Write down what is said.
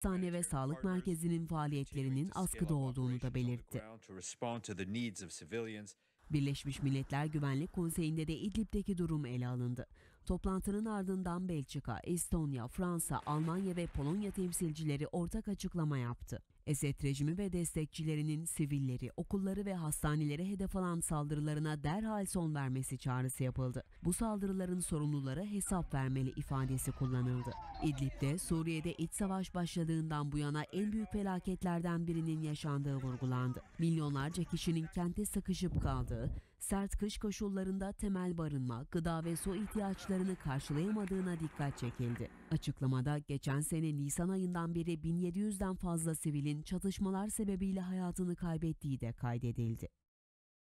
hastane ve sağlık merkezinin faaliyetlerinin askıda olduğunu da belirtti. Birleşmiş Milletler Güvenlik Konseyi'nde de İdlib'deki durum ele alındı. Toplantının ardından Belçika, Estonya, Fransa, Almanya ve Polonya temsilcileri ortak açıklama yaptı. Esed rejimi ve destekçilerinin sivilleri, okulları ve hastanelere hedef alan saldırılarına derhal son vermesi çağrısı yapıldı. Bu saldırıların sorumluları hesap vermeli ifadesi kullanıldı. İdlib'de Suriye'de iç savaş başladığından bu yana en büyük felaketlerden birinin yaşandığı vurgulandı. Milyonlarca kişinin kente sıkışıp kaldığı, sert kış koşullarında temel barınma, gıda ve su ihtiyaçlarını karşılayamadığına dikkat çekildi. Açıklamada geçen sene Nisan ayından beri 1700'den fazla sivilin çatışmalar sebebiyle hayatını kaybettiği de kaydedildi.